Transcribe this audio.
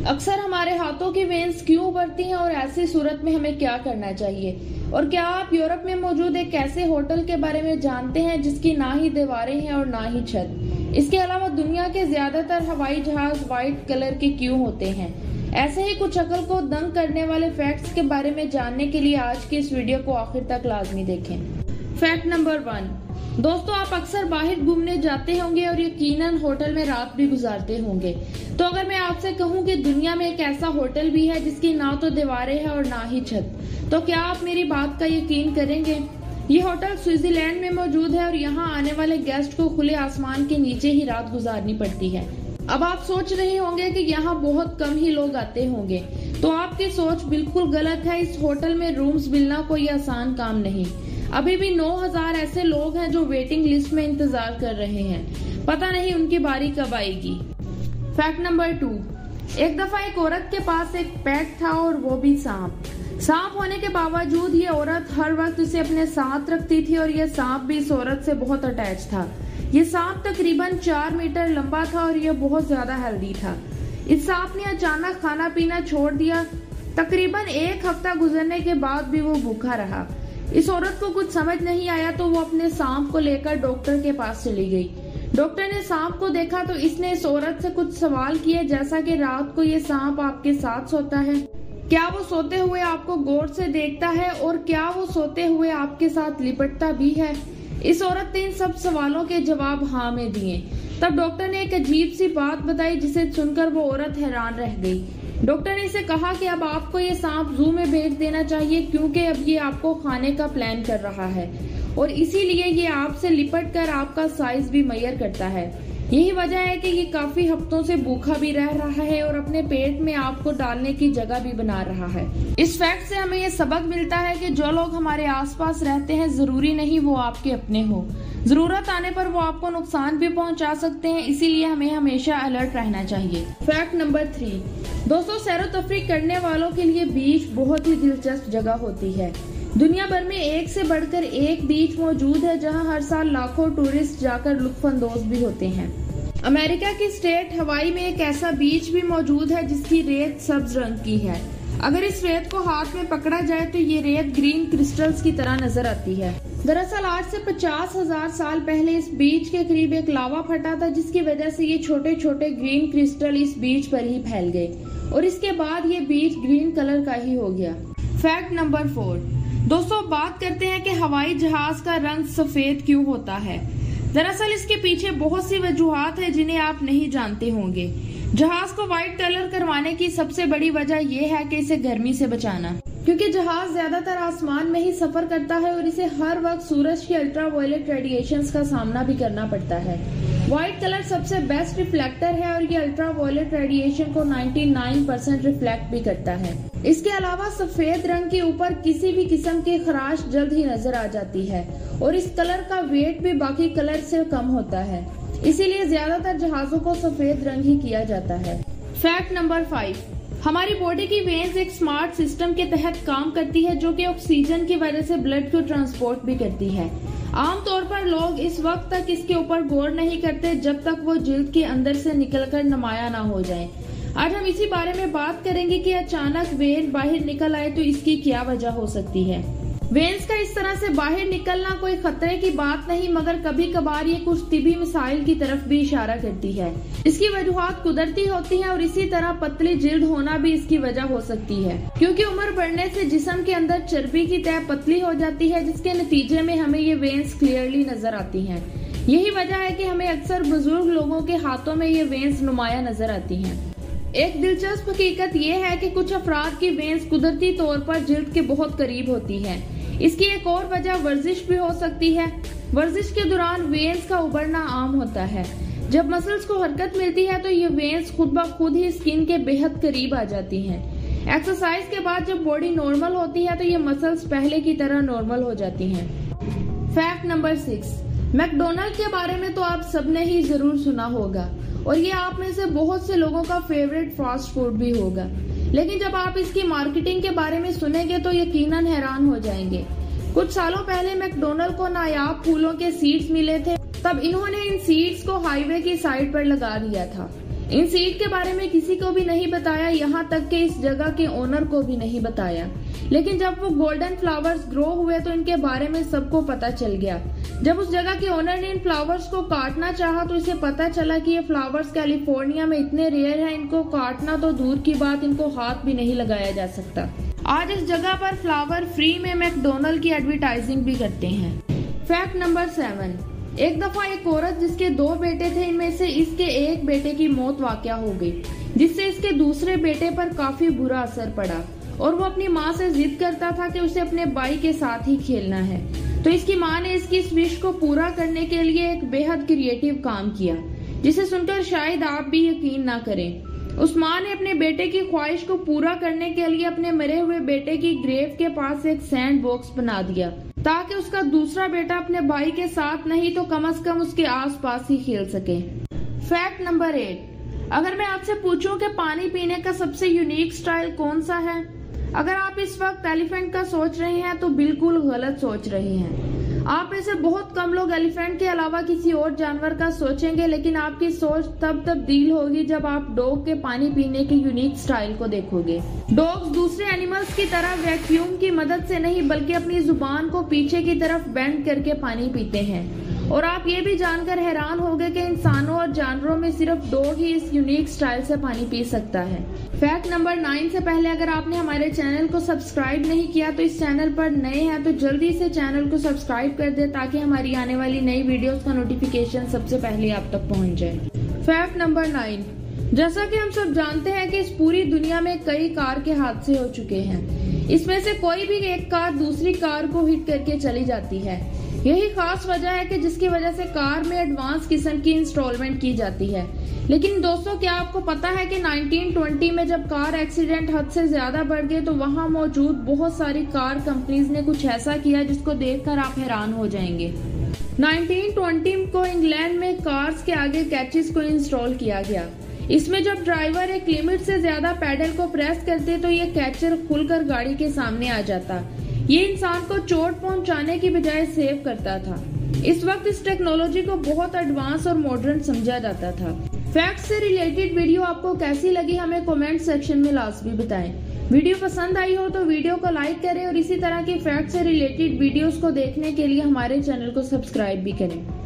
अक्सर हमारे हाथों की वेन्स क्यों उभरती हैं और ऐसी सूरत में हमें क्या करना चाहिए। और क्या आप यूरोप में मौजूद एक ऐसे होटल के बारे में जानते हैं जिसकी ना ही दीवारें हैं और ना ही छत। इसके अलावा दुनिया के ज्यादातर हवाई जहाज व्हाइट कलर के क्यों होते हैं। ऐसे ही कुछ अकल को दंग करने वाले फैक्ट्स के बारे में जानने के लिए आज की इस वीडियो को आखिर तक लाजमी देखें। Fact number 1। दोस्तों, आप अक्सर बाहर घूमने जाते होंगे और यकीनन होटल में रात भी गुजारते होंगे। तो अगर मैं आपसे कहूं कि दुनिया में एक ऐसा होटल भी है जिसकी ना तो दीवारें हैं और ना ही छत, तो क्या आप मेरी बात का यकीन करेंगे। ये होटल स्विट्जरलैंड में मौजूद है और यहाँ आने वाले गेस्ट को खुले आसमान के नीचे ही रात गुजारनी पड़ती है। अब आप सोच रहे होंगे कि यहाँ बहुत कम ही लोग आते होंगे, तो आपकी सोच बिल्कुल गलत है। इस होटल में रूम्स मिलना कोई आसान काम नहीं। अभी भी 9000 ऐसे लोग हैं जो वेटिंग लिस्ट में इंतजार कर रहे हैं। पता नहीं उनकी बारी कब आएगी। Fact number 2। एक दफा एक औरत के पास एक पेट था और वो भी सांप। सांप होने के बावजूद ये औरत हर वक्त उसे अपने साथ रखती थी और ये सांप भी इस औरत से बहुत अटैच था। ये सांप तकरीबन 4 मीटर लंबा था और ये बहुत ज्यादा हेल्दी था। इस सांप ने अचानक खाना पीना छोड़ दिया। तकरीबन 1 हफ्ता गुजरने के बाद भी वो भूखा रहा। इस औरत को कुछ समझ नहीं आया तो वो अपने सांप को लेकर डॉक्टर के पास चली गई। डॉक्टर ने सांप को देखा तो इसने इस औरत से कुछ सवाल किए, जैसा कि रात को ये सांप आपके साथ सोता है, क्या वो सोते हुए आपको गौर से देखता है और क्या वो सोते हुए आपके साथ लिपटता भी है। इस औरत ने इन सब सवालों के जवाब हाँ में दिए। तब डॉक्टर ने एक अजीब सी बात बताई जिसे सुनकर वो औरत हैरान रह गई। डॉक्टर ने इसे कहा कि अब आपको ये सांप जू में भेज देना चाहिए क्योंकि अब ये आपको खाने का प्लान कर रहा है और इसीलिए ये आपसे लिपट कर आपका साइज भी मेजर करता है। यही वजह है कि ये काफी हफ्तों से भूखा भी रह रहा है और अपने पेट में आपको डालने की जगह भी बना रहा है। इस फैक्ट से हमें ये सबक मिलता है कि जो लोग हमारे आसपास रहते हैं जरूरी नहीं वो आपके अपने हो। जरूरत आने पर वो आपको नुकसान भी पहुंचा सकते हैं, इसीलिए हमें हमेशा अलर्ट रहना चाहिए। Fact number 3। दोस्तों, सैरो तफरीह करने वालों के लिए बीच बहुत ही दिलचस्प जगह होती है। दुनिया भर में एक से बढ़कर एक बीच मौजूद है जहां हर साल लाखों टूरिस्ट जाकर लुत्फानंदोज भी होते हैं। अमेरिका की स्टेट हवाई में एक ऐसा बीच भी मौजूद है जिसकी रेत सब्ज रंग की है। अगर इस रेत को हाथ में पकड़ा जाए तो ये रेत ग्रीन क्रिस्टल्स की तरह नजर आती है। दरअसल आज से 50,000 साल पहले इस बीच के करीब एक लावा फटा था जिसकी वजह से ये छोटे छोटे ग्रीन क्रिस्टल इस बीच पर ही फैल गए और इसके बाद ये बीच ग्रीन कलर का ही हो गया। Fact number 4। दोस्तों, बात करते हैं कि हवाई जहाज का रंग सफेद क्यों होता है। दरअसल इसके पीछे बहुत सी वजूहात है जिन्हें आप नहीं जानते होंगे। जहाज को व्हाइट कलर करवाने की सबसे बड़ी वजह यह है कि इसे गर्मी से बचाना, क्योंकि जहाज ज्यादातर आसमान में ही सफर करता है और इसे हर वक्त सूरज की अल्ट्रावायलेट रेडिएशंस का सामना भी करना पड़ता है। व्हाइट कलर सबसे बेस्ट रिफ्लेक्टर है और ये अल्ट्रावायलेट रेडिएशन को 99% रिफ्लेक्ट भी करता है। इसके अलावा सफेद रंग के ऊपर किसी भी किस्म की खराश जल्द ही नजर आ जाती है और इस कलर का वेट भी बाकी कलर से कम होता है, इसीलिए ज्यादातर जहाजों को सफेद रंग ही किया जाता है। Fact number 5। हमारी बॉडी की वेन्स एक स्मार्ट सिस्टम के तहत काम करती है जो कि ऑक्सीजन की वजह से ब्लड को ट्रांसपोर्ट भी करती है। आमतौर पर लोग इस वक्त तक इसके ऊपर गौर नहीं करते जब तक वो जिल्द के अंदर से निकलकर नुमाया ना हो जाए। आज हम इसी बारे में बात करेंगे कि अचानक वेन बाहर निकल आए तो इसकी क्या वजह हो सकती है। वेन्स का इस तरह से बाहर निकलना कोई खतरे की बात नहीं, मगर कभी कभार ये कुछ तिबी मिसाइल की तरफ भी इशारा करती है। इसकी वजूहात कुदरती होती हैं और इसी तरह पतली जिल्द होना भी इसकी वजह हो सकती है, क्योंकि उम्र बढ़ने से जिस्म के अंदर चर्बी की तह पतली हो जाती है जिसके नतीजे में हमें ये वेन्स क्लियरली नजर आती हैं। यही वजह है कि हमें अक्सर बुजुर्ग लोगों के हाथों में ये वेन्स नुमाया नजर आती हैं। एक दिलचस्प हकीकत यह है कि कुछ अफराद की वेन्स कुदरती तौर पर जिल्द के बहुत करीब होती है। इसकी एक और वजह वर्जिश भी हो सकती है। वर्जिश के दौरान वेन्स का उभरना आम होता है। जब मसल्स को हरकत मिलती है तो ये वेन्स खुद ब खुद ही स्किन के बेहद करीब आ जाती हैं। एक्सरसाइज के बाद जब बॉडी नॉर्मल होती है तो ये मसल्स पहले की तरह नॉर्मल हो जाती हैं। Fact number 6। मैकडोनल्ड के बारे में तो आप सबने ही जरूर सुना होगा और ये आप में से बहुत से लोगों का फेवरेट फास्ट फूड भी होगा, लेकिन जब आप इसकी मार्केटिंग के बारे में सुनेंगे तो यकीनन हैरान हो जाएंगे। कुछ सालों पहले मैकडोनल्ड को नायाब फूलों के सीड्स मिले थे, तब इन्होंने इन सीड्स को हाईवे की साइड पर लगा दिया था। इन सीड के बारे में किसी को भी नहीं बताया, यहाँ तक कि इस जगह के ओनर को भी नहीं बताया। लेकिन जब वो गोल्डन फ्लावर्स ग्रो हुए तो इनके बारे में सबको पता चल गया। जब उस जगह के ओनर ने इन फ्लावर्स को काटना चाहा तो इसे पता चला कि ये फ्लावर्स कैलिफोर्निया में इतने रेयर हैं, इनको काटना तो दूर की बात, इनको हाथ भी नहीं लगाया जा सकता। आज इस जगह पर फ्लावर फ्री में मैकडोनल्ड की एडवर्टाइजिंग भी करते हैं। Fact number 7। एक दफा एक औरत जिसके 2 बेटे थे, इनमें से इसके एक बेटे की मौत वाकया हो गई, जिससे इसके दूसरे बेटे पर काफी बुरा असर पड़ा और वो अपनी माँ से जिद करता था कि उसे अपने भाई के साथ ही खेलना है। तो इसकी माँ ने इसकी इस विश को पूरा करने के लिए एक बेहद क्रिएटिव काम किया, जिसे सुनकर शायद आप भी यकीन ना करें। उस माँ ने अपने बेटे की ख्वाहिश को पूरा करने के लिए अपने मरे हुए बेटे की ग्रेव के पास एक सैंड बॉक्स बना दिया, ताकि उसका दूसरा बेटा अपने भाई के साथ नहीं तो कम से कम उसके आसपास ही खेल सके। Fact number 8। अगर मैं आपसे पूछूं कि पानी पीने का सबसे यूनिक स्टाइल कौन सा है, अगर आप इस वक्त एलिफेंट का सोच रहे हैं तो बिल्कुल गलत सोच रहे हैं। आप में से बहुत कम लोग एलिफेंट के अलावा किसी और जानवर का सोचेंगे, लेकिन आपकी सोच तब तब्दील होगी जब आप डॉग के पानी पीने के यूनिक स्टाइल को देखोगे। डॉग्स दूसरे एनिमल्स की तरह वैक्यूम की मदद से नहीं बल्कि अपनी जुबान को पीछे की तरफ बेंड करके पानी पीते हैं। और आप ये भी जानकर हैरान होंगे कि इंसानों और जानवरों में सिर्फ डॉग ही इस यूनिक स्टाइल से पानी पी सकता है। फैक्ट नंबर 9 से पहले अगर आपने हमारे चैनल को सब्सक्राइब नहीं किया तो इस चैनल पर नए हैं तो जल्दी से चैनल को सब्सक्राइब कर दे, ताकि हमारी आने वाली नई वीडियोस का नोटिफिकेशन सबसे पहले आप तक पहुंच जाए। Fact number 9। जैसा कि हम सब जानते हैं कि इस पूरी दुनिया में कई कार के हादसे हो चुके हैं। इसमें से कोई भी एक कार दूसरी कार को हिट करके चली जाती है। यही खास वजह है कि जिसकी वजह से कार में एडवांस किस्म की इंस्टॉलमेंट की जाती है। लेकिन दोस्तों, क्या आपको पता है कि 1920 में जब कार एक्सीडेंट हद से ज्यादा बढ़ गए तो वहां मौजूद बहुत सारी कार कंपनीज ने कुछ ऐसा किया जिसको देखकर आप हैरान हो जाएंगे। 1920 को इंग्लैंड में कार्स के आगे कैचेस को इंस्टॉल किया गया। इसमें जब ड्राइवर एक लिमिट से ज्यादा पैडल को प्रेस करते तो ये कैचर खुलकर गाड़ी के सामने आ जाता। ये इंसान को चोट पहुंचाने की बजाय सेव करता था। इस वक्त इस टेक्नोलॉजी को बहुत एडवांस और मॉडर्न समझा जाता था। फैक्ट से रिलेटेड वीडियो आपको कैसी लगी हमें कमेंट सेक्शन में लाजमी बताएं। वीडियो पसंद आई हो तो वीडियो को लाइक करें और इसी तरह की फैक्ट से रिलेटेड वीडियोस को देखने के लिए हमारे चैनल को सब्सक्राइब भी करें।